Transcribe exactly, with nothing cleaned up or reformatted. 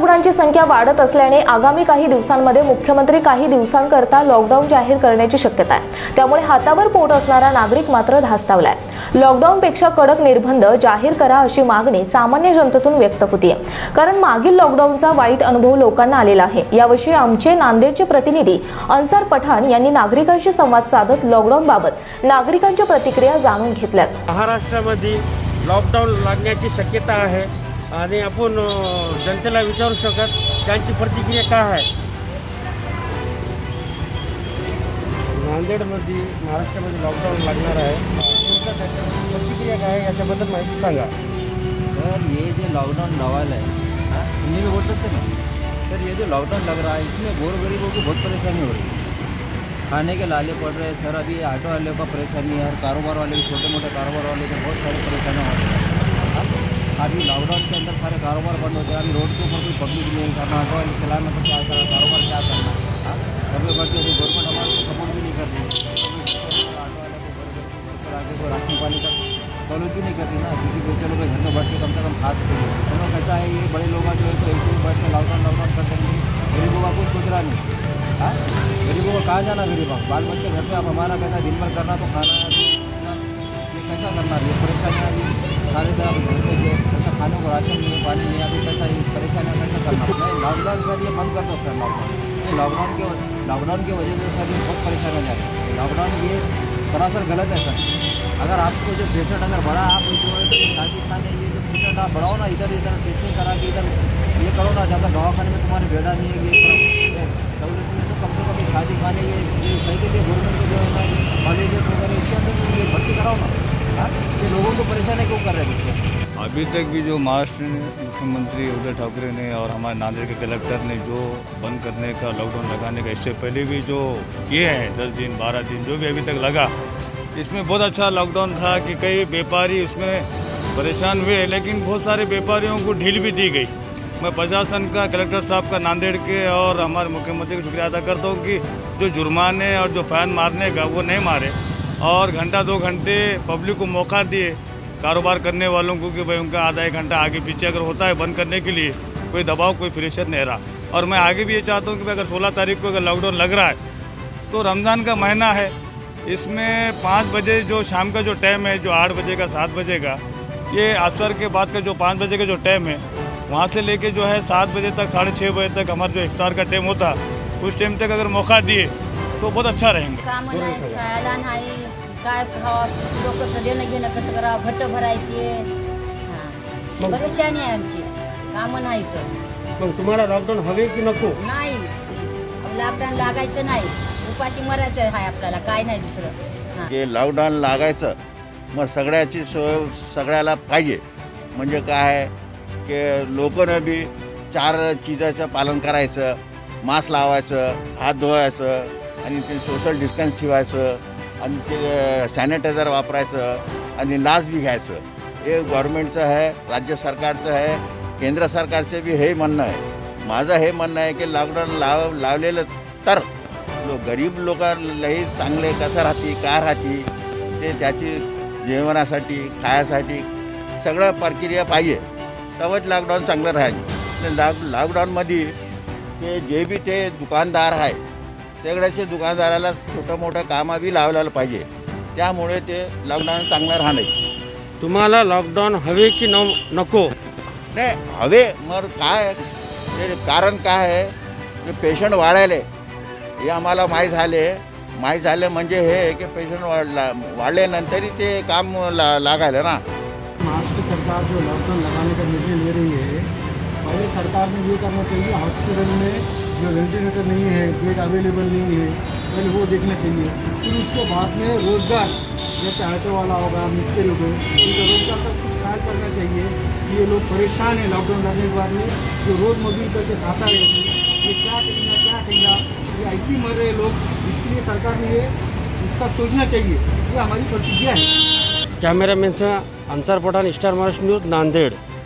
रुग्णांची संख्या वाढत असल्याने आगामी काही दिवसांमध्ये मुख्यमंत्री काही दिवसांकरता लॉकडाऊन जाहीर करण्याची शक्यता आहे। त्यामुळे हातावर पोट असणारा नागरिक मात्र धास्तावलाय। लॉकडाऊनपेक्षा कडक निर्बंध जाहीर करा अशी मागणी सामान्य जनतेतून व्यक्त होतीये, कारण मागील लॉकडाऊनचा वाईट अनुभव लोकांना आलेला आहे। याविषयी आमचे नांदेडचे प्रतिनिधी अन्सार पठाण यांनी नागरिकांशी संवाद साधत लॉकडाऊन बाबत नागरिकांच्या प्रतिक्रिया जाणून घेतल्यात। महाराष्ट्रामध्ये लॉकडाऊन लागण्याची शक्यता आहे आणि आपण जनतेला विचारू शकत त्यांची प्रतिक्रिया काय आहे। नांदेडमध्ये महाराष्ट्रामध्ये लॉकडाऊन लागणार आहे, प्रतिक्रिया काय आहे याच्याबद्दल माहिती सांगा। सर, ये जो लॉकडाउन लवाल है, हाँ हिंदी में बोल सकते हैं सर। ये जो लॉकडाउन लग रहा है इसमें गोर गरीबों को बहुत परेशानी हो रही है, खाने के लाले पड़ रहे हैं सर। अभी ऑटो वाले का परेशानी है, कारोबार वाले छोटे मोटे कारोबार वाले को बहुत सारी परेशानियाँ हो रही है। अभी लॉकडाउन के अंदर सारे कारोबार बंद होते हैं। अभी रोड के ऊपर कोई पब्लिक नहीं करना, ऑटो वाले चलाना तो क्या करना, कारोबार क्या करना। कभी बाकी अभी गवर्नमेंट हमारे को सपोर्ट भी नहीं कर रही है, ऑटो वाले को आगे को राशन पानी का सहूलत भी नहीं कर रही ना, क्योंकि कोई चलो भाई घर में बैठ के कम से कम खा सकते हैं। हम लोग कैसा है, ये बड़े लोग जो है तो ऐसे ही बैठ के लॉकडाउन लॉकडाउन करते हैं, गरीबों का कुछ सोच रहा नहीं। हाँ, गरीबों को कहाँ जाना, गरीब बाल बच्चे घर में, अब हमारा कैसा दिन भर करना तो खाना ये कैसा करना, ये परेशानियाँ भी सारे तरह घर में जो ऐसा खाने को राशन नहीं है, पानी नहीं, अभी कैसा ये परेशानियाँ कैसा करना। नहीं, लॉकडाउन सर ये बंद कर दो सर। लॉकडाउन ये लॉकडाउन के लॉकडाउन की वजह से सर ये बहुत परेशानी जा रही है। लॉकडाउन ये सरासर गलत है सर। अगर आपको जो पेशेंट अगर बढ़ा, आप जो है शादी खाने ये जो पेशेंट आप बढ़ाओ ना, इधर इधर टेस्टिंग करा के इधर ये करो ना, ज़्यादा दवाखाने में तुम्हारे बेड़ा नहीं है, ये सहूलत में तो कम से कम शादी खाने ये सही के लिए गवर्नमेंट को जो है ना कॉलेजेस वगैरह इसके अंदर ये भर्ती कराओ ना। हाँ, ये लोगों को परेशानी क्यों कर रहे हैं? अभी तक भी जो महाराष्ट्र ने मुख्यमंत्री उद्धव ठाकरे ने और हमारे नांदेड़ के कलेक्टर ने जो बंद करने का, लॉकडाउन लगाने का, इससे पहले भी जो किए हैं दस दिन बारह दिन जो भी अभी तक लगा, इसमें बहुत अच्छा लॉकडाउन था कि कई व्यापारी उसमें परेशान हुए, लेकिन बहुत सारे व्यापारियों को ढील भी दी गई। मैं प्रशासन का, कलेक्टर साहब का, नांदेड़ के और हमारे मुख्यमंत्री का शुक्रिया अदा करता हूँ कि जो जुर्माने और जो फाइन मारने का वो नहीं मारे और घंटा दो घंटे पब्लिक को मौका दिए, कारोबार करने वालों को, कि भाई उनका आधा एक घंटा आगे पीछे अगर होता है बंद करने के लिए, कोई दबाव कोई प्रेशर नहीं रहा। और मैं आगे भी ये चाहता हूँ कि अगर सोलह तारीख को अगर लॉकडाउन लग रहा है तो रमज़ान का महीना है, इसमें पाँच बजे जो शाम का जो टाइम है, जो आठ बजे का सात बजे का, ये असर के बाद का जो पाँच बजे का जो टाइम है, वहाँ से लेके जो है सात बजे तक, साढ़े छः बजे तक हमारा जो इफ्तार का टाइम होता, उस टाइम तक अगर मौका दिए तो बहुत अच्छा रहेंगे। काय खावं, लोकचं देणं घेणं कसं करावं, घट्ट भरायची, हां परेशानी आहे आमची, कामं नाही तर। मग तुम्हाला लॉकडाऊन हवे की नको? नाही, लॉकडाऊन लागायचं नाही, उपाशी मरायचं आहे आपल्याला, काय नाही दुसरं। हां, हे लॉकडाऊन लागायचं मग सगळ्याची सोय सगळ्याला पाहिजे। म्हणजे काय आहे की लोकांना बी चार चीजाचं पालन करायचं, मास्क लावायचं, हात धुवायचं आणि ते सोशल डिस्टन्स ठेवायचं आणि ते सॅनिटायझर वापरायचं आणि लास बी घ्यायचं। हे गव्हर्नमेंटचं आहे, राज्य सरकारचं आहे, केंद्र सरकारचं बी हे म्हणणं आहे। माझं हे म्हणणं आहे की लॉकडाऊन लाव लावलेलं तर लो गरीब लोकांनाही चांगले कसं राहते, काय राहते, ते त्याची जेवणासाठी, खायासाठी सगळं प्रक्रिया पाहिजे, तेव्हाच लॉकडाऊन चांगलं राहील। लॉक लॉकडाऊनमध्ये ते जे बी ते दुकानदार आहे सगळ्याचे दुकानदाराला छोटं मोठं कामं बी लावलेलं पाहिजे, त्यामुळे ते लॉकडाऊन चांगलं राहणार। तुम्हाला लॉकडाऊन हवे की न नको? नाही हवे, मग काय ते कारण काय आहे की पेशंट वाढायले, हे आम्हाला माहीत झाले माहीत झाले म्हणजे हे की पेशंट वाढला वाढल्यानंतरही ते काम ला लागायला ना। महाराष्ट्र सरकार जो लॉकडाउन लगाने का निर्णय ले रही है, पहले सरकार ने ये करना चाहिए, हॉस्पिटल में जो वेंटिलेटर नहीं है, बेड अवेलेबल नहीं है, पहले वो देखना चाहिए। फिर उसके बाद में रोज़गार, जैसे ऑटो वाला होगा, मिस्त्री हो गए, उनका रोज़गार का कुछ ख्याल करना चाहिए। ये लोग परेशान हैं लॉकडाउन लगने के बाद में, जो रोज़ मजदूरी करके खाता रहेंगे, ये क्या करेंगे क्या करेंगे, ये ऐसे ही मर रहे लोग। इसके लिए सरकार ने ये इसका सोचना चाहिए, ये हमारी प्रतिज्ञा है। Cameraman Ansar Pathan, star Maharashtra news, Nanded.